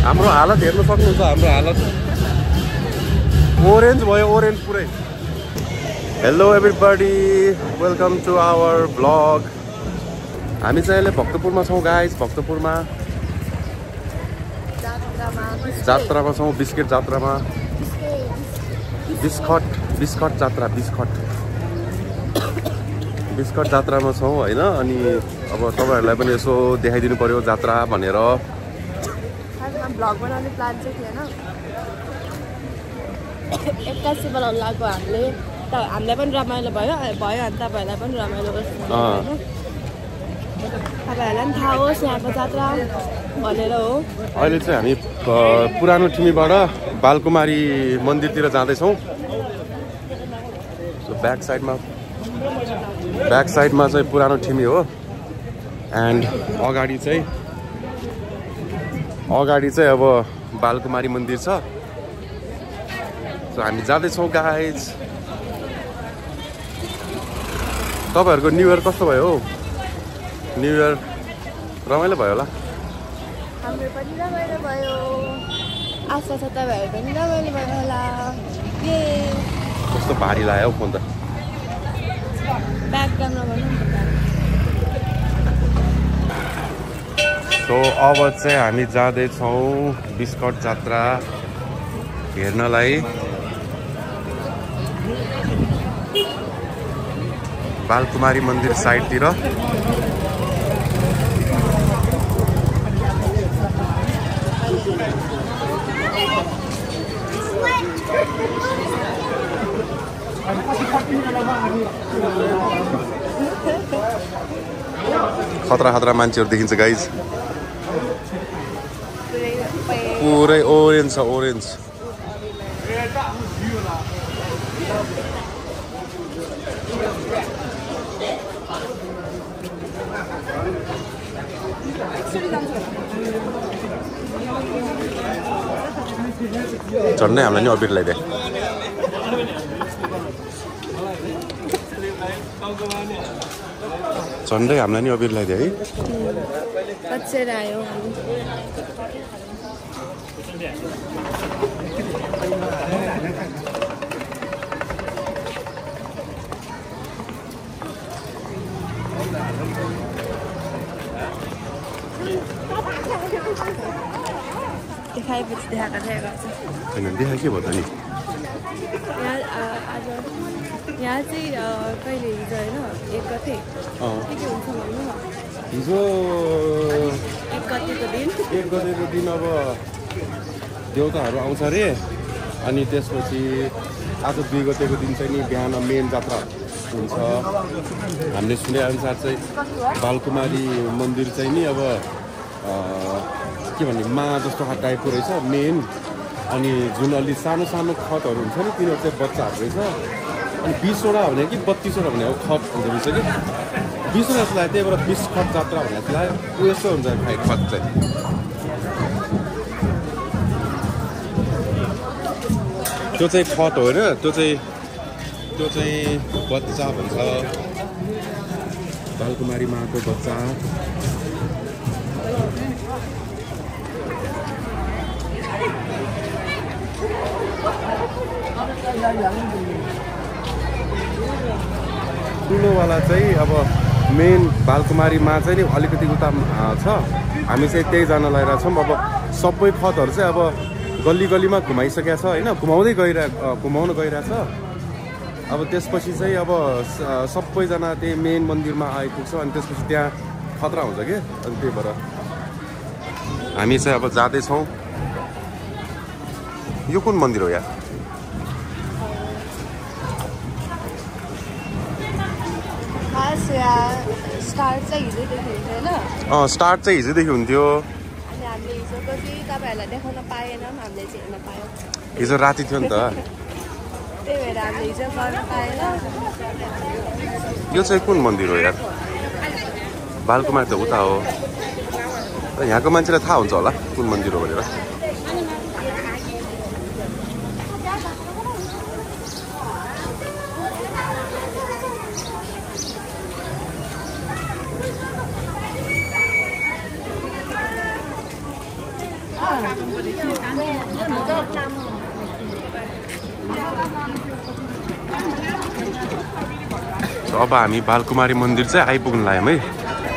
हाम्रो हालत हेर्न सक्नुहुन्छ हाम्रो हालत ओरेन्ज भयो ओरेन्ज पुरै hello everybody welcome to our blog हामी चाहिँ अहिले भक्तपुरमा छौँ गाइस भक्तपुरमा जात्रामा छौँ बिस्किट जात्रामा बिस्कट जात्रा बिस्कट जात्रामा छौँ हैन अनि अब तपाईहरुलाई पनि यसो देखाइदिनु पर्यो जात्रा भनेर ब्लग बनाउने प्लान चाहिँ थिएन 81 बनाउन लाग्यो हामीलाई पनि रमाइलो भयो अनि तपाईहरुलाई पनि रमाइलो होस् तपाईहरुलाई पनि थाहा होस् यहाँको जात्रा भनेर हो अहिले चाहिँ हामी पुरानो ठिमीबाट बालकुमारी मन्दिरतिर जाँदैछौँ ब्याक साइडमा चाहिँ पुरानो ठिमी हो एन्ड अगाडि चाहिँ अब बालकुमारी मन्दिर छ सो हामी जाँदैछौँ गाइज तपाईहरुको न्यू इयर कस्तो भयो न्यू इयर रमाइलो भयो होला हाम्रो पनि रमाइलो भयो आशा छ तपाईहरु पनि रमाइलो भयो होला ये कस्तो भारी लाग्यो फोन त ब्याक क्यामेरा भन्नु सो अब चाहिँ हामी जाँदैछौँ बिस्कट जात्रा हेर्नलाई बालकुमारी मन्दिर साइडतिर खतरा मान्छेहरु देखिन्छ गाइज पुरै ओरेन्ज छ ओरेन्ज झन्डै हामीलाई नि अबिर लगाइदिए झन्डै हामीलाई नि अबिर लगाइदिए है कच्चेर आयो देखाएपछि देखाएको हैन देखाए के भयो त नि यहाँ चाहिँ कहिले हिजो होइन 1 गते के हुन्छ भन्नु न हिजो 1 गतेको दिन अब देउताहरू आउँछ रे अनि त्यसपछि आज 2 गतेको दिन चाहिँ नि बिहान मेन जात्रा हुन्छ हामीले सुने अनुसार चाहिँ बालकुमारी मन्दिर चाहिँ नि अब के भन्ने मा जस्तो टाइपको रहेछ मेन अनि जुन अलि सानो खतहरू हुन्छ नि तिनीहरू चाहिँ बच्चाहरू रहेछ अनि 20वटा भने कि 32वटा भने अब खत हुन्छ रहेछ कि 20वटा जस्तो लाग्यो त्यही भएर बिस्कट जात्रा भनेर जस्तो लाग्यो ऊ यस्तो हुन्छ खाइ खत चाहिँ त्यो चाहिँ खत हो होइन त्यो चाहिँ बच्चा भन्छ बालकुमारी माको बच्चा ठुलोवाला चाहिँ अब मेन बालकुमारीमा चाहिँ नि अलिकति उता छ हामी चाहिँ त्यही जान लगाइरहेको छौँ अब सबै खतहरू चाहिँ अब गल्लीमा घुमाइसकेको छ होइन घुमाउन गइरहेछ अब त्यसपछि चाहिँ अब सबैजना त्यही मेन मन्दिरमा आइपुग्छ अनि त्यसपछि त्यहाँ खतरा हुन्छ कि अनि त्यही भएर हामी चाहिँ अब जाँदैछौँ यो कुन मन्दिर हो यार स्टार्ट चाहिँ हिजोदेखि हुन्थ्यो स्टार्ट चाहिँ हिजोदेखि हुन्थ्यो अनि हामीले हिजोको चाहिँ तपाईँहरूलाई देखाउन पाएनौँ हामीले चाहिँ हेर्न पायौँ हिजो राति थियो नि त त्यही भएर हामीले हिजो गर्न पाएन यो चाहिँ कुन मन्दिर हो यार बालकुमारी त उता हो यहाँको मान्छेलाई थाहा हुन्छ होला कुन मन्दिर हो भनेर अब हामी बालकुमारी मन्दिर चाहिँ आइपुग्न लाग्यौँ है।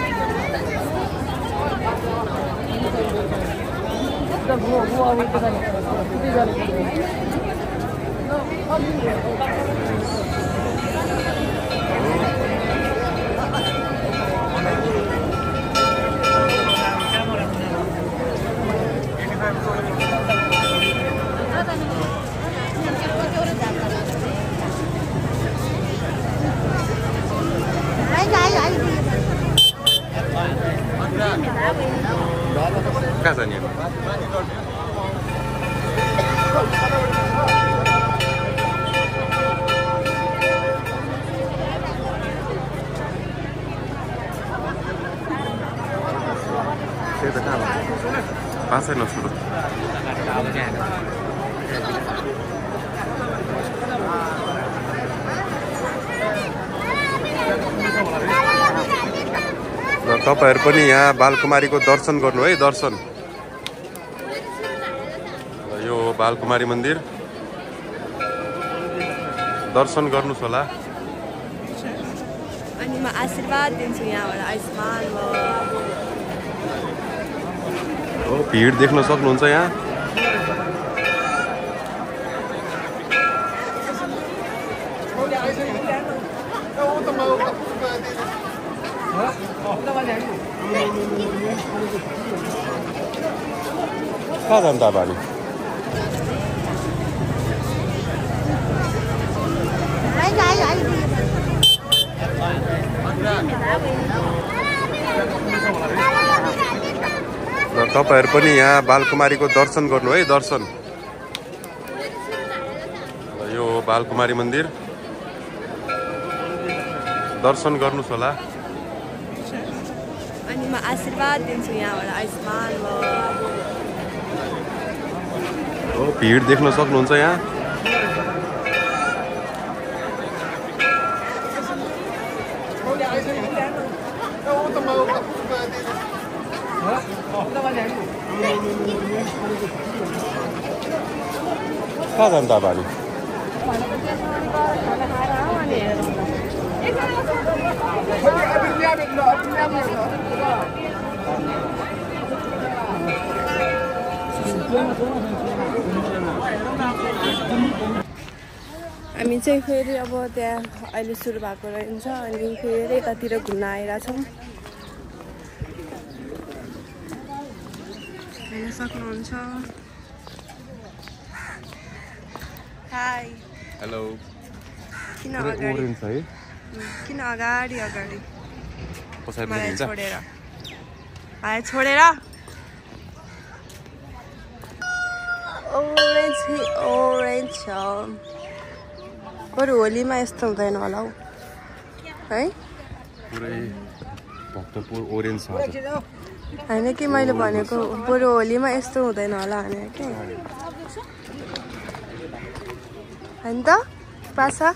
कहाँ जाने त्यही त कहाँ पासै नसुरु र तपाईहरु पनि यहाँ बालकुमारीको दर्शन गर्नु है। दर्शन यो बालकुमारी मन्दिर दर्शन गर्नुस् होला। अनि म आशीर्वाद दिन्छु यहाँबाट आयुष्मान हो भिड देख्न सक्नुहुन्छ यहाँ। कहाँ जान्छ अब हामी? र तपाईहरु पनि यहाँ बालकुमारीको दर्शन गर्नु है। दर्शन यो बालकुमारी मन्दिर दर्शन गर्नुस् होला। अनि म आशीर्वाद दिन्छु यहाँबाट आयुष्मान हो भिड देख्न सक्नुहुन्छ यहाँ। कहाँ जान्छ अब हामी? हामी चाहिँ फेरि अब त्यहाँ अहिले सुरु भएको रहेछ अनि फेरि यतातिर घुम्न आइरहेछौँ। हेर्न सक्नुहुन्छ। Hi hello. किन अगाडि है किन अगाडि अगाडि मलाई छोडेर भाइ छोडेर ओरेन्ज ओरेन्ज छ। बरु होलीमा यस्तो हुँदैन होला हौ है। पुरै भक्तपुर ओरेन्ज छ होइन कि मैले भनेको बरु होलीमा यस्तो हुँदैन होला भने के होइन त पासा।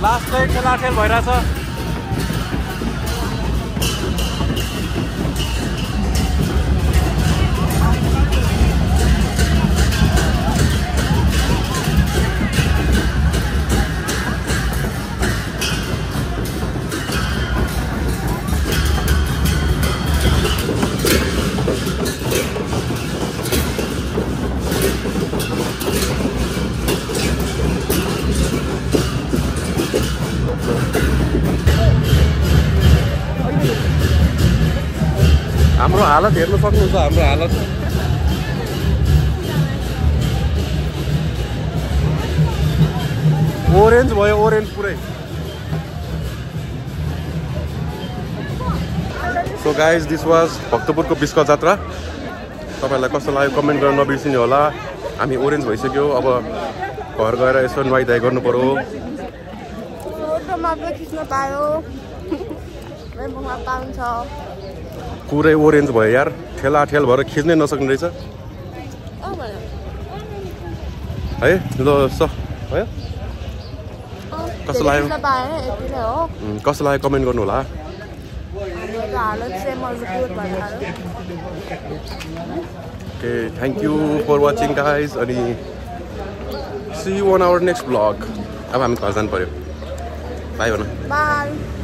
लास्ट चाहिँ ठेलाठेल भइरहेछ। हाम्रो हालत हेर्न सक्नुहुन्छ, हाम्रो हालत ओरेन्ज भयो, ओरेन्ज पुरै। सो गाइज दिस वाज भक्तपुरको बिस्क जात्रा। तपाईँहरूलाई कस्तो लाग्यो कमेन्ट गर्न नबिर्सिनु होला। हामी ओरेन्ज भइसक्यो, अब घर गएर यसो नुहाइधुवाइ गर्नु पर्यो। पुरै ओरेन्ज भयो यार, ठेलाठेल भएर खिच्नै नसक्ने रहेछ है। ल स भयो, कस्तो लाग्यो कस्तो लाग्यो कमेन्ट गर्नु होला। Okay, thank you for watching guys, अनि see you on our next blog. अब हामी घर जानु पर्यो। बाई भन। बाई।